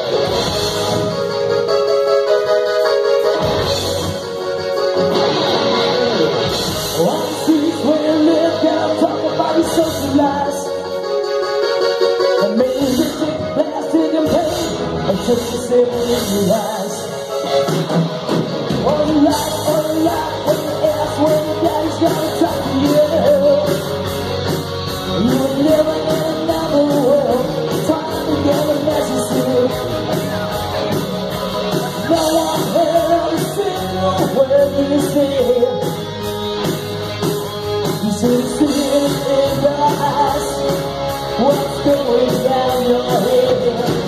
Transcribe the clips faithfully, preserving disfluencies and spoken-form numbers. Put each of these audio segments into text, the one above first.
Just to say in your eyes. One life, one life, when you ask when your daddy's gonna talk to you. You will never end down the world, trying to get a message to you. No one heard a single word you said. You should see it in your eyes, what's going down your head.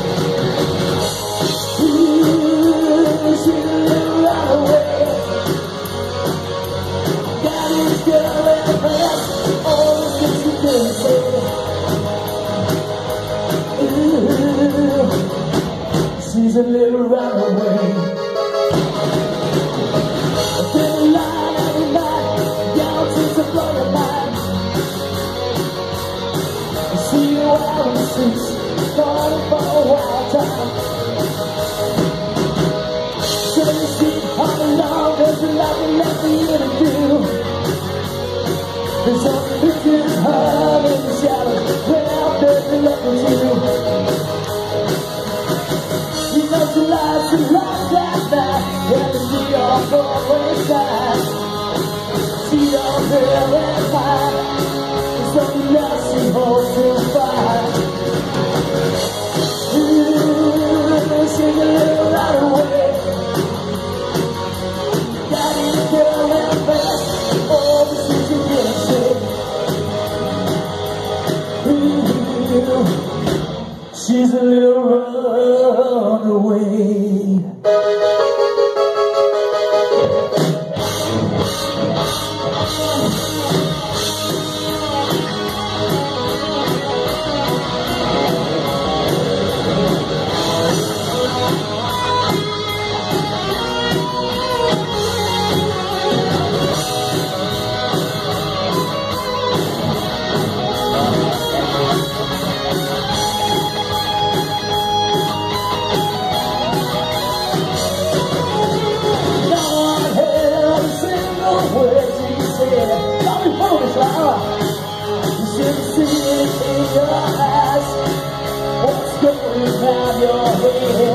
She's a little runaway. Thin line every night, down to the blow your mind. I see you out on the streets, starting for a wild time. So you see how long there's a lot left for you to do. There's only pictures hard in the shadows, well, there's nothing to do. She lies, she lies that night, and she on Broadway side. She don't really mind, it's something else she holds to find. Ooh, she's a little right away. Daddy's girl and best, all the things you can't say. Ooh, she's a little runaway. You should see it in your eyes, what's going down your head.